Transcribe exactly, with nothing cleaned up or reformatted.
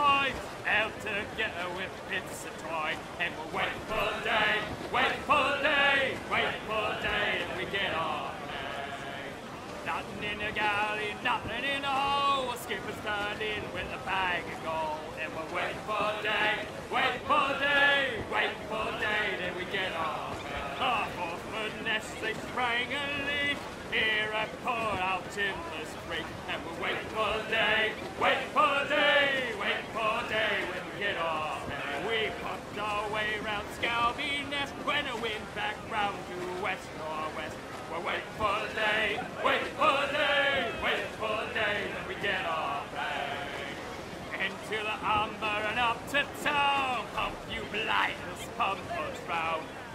boys out together with bits of twine, and we're waiting for the day, waiting for the day, waiting for the day, and we get our pay. Nothing in the galley, nothing in the hole. Skipper's turned in with a bag of gold, and we're waiting for the day, waiting for the day, waiting for the day, then we get our pay. Half off the nest, they sprang a leak. Here I pour out Timber's Creek, and we're waiting for the day, waiting for the day, waiting for the day when we get off. And we puffed our way round Scalby Nest when the wind back round to west northwest. We're waiting for the day, waiting for the day, waiting for the day when we get off. Into the Humber and up to town, pump you blighters, pump us round.